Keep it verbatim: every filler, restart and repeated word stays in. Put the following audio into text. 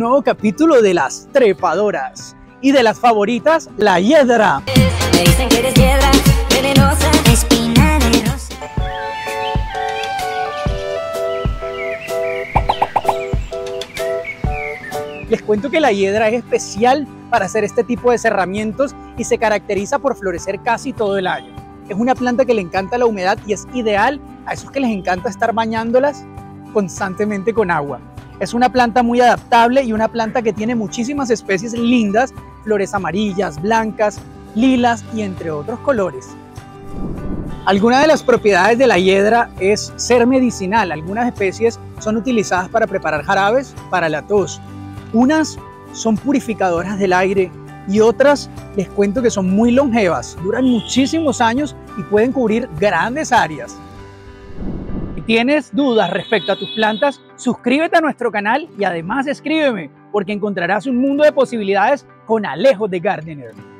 nuevo capítulo de las trepadoras y de las favoritas, la hiedra. Me dicen que eres hiedra, venenosa, espina de rosa. Les cuento que la hiedra es especial para hacer este tipo de cerramientos y se caracteriza por florecer casi todo el año. Es una planta que le encanta la humedad y es ideal a esos que les encanta estar bañándolas constantemente con agua. Es una planta muy adaptable y una planta que tiene muchísimas especies lindas, flores amarillas, blancas, lilas y entre otros colores. Alguna de las propiedades de la hiedra es ser medicinal. Algunas especies son utilizadas para preparar jarabes para la tos. Unas son purificadoras del aire y otras les cuento que son muy longevas, duran muchísimos años y pueden cubrir grandes áreas. Si tienes dudas respecto a tus plantas, suscríbete a nuestro canal y además escríbeme porque encontrarás un mundo de posibilidades con Alejo The Gardener.